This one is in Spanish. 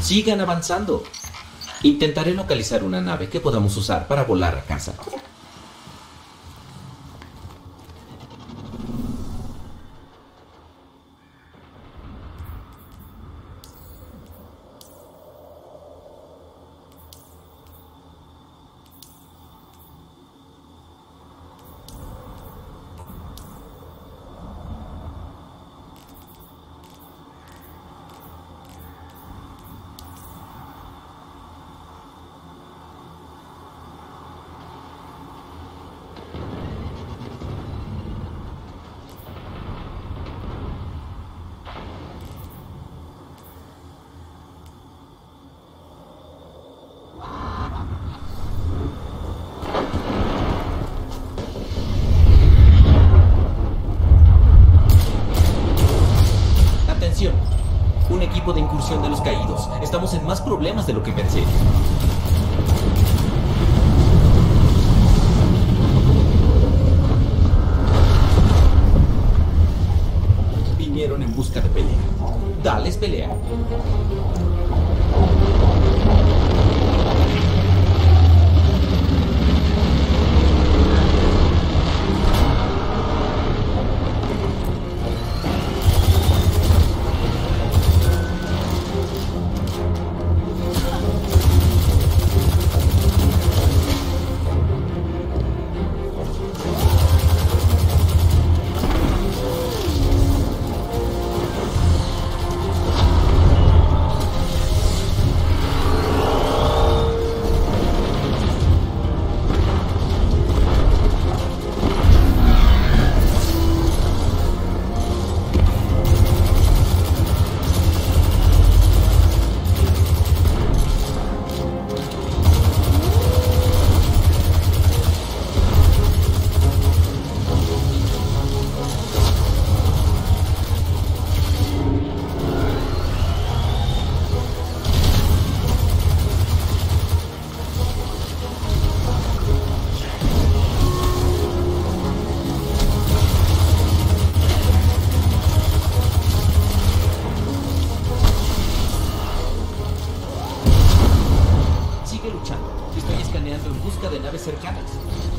Sigan avanzando. Intentaré localizar una nave que podamos usar para volar a casa. Un equipo de incursión de los caídos. Estamos en más problemas de lo que pensé. Vinieron en busca de pelea. Dales pelea. Sigue luchando. Estoy escaneando en busca de naves cercanas.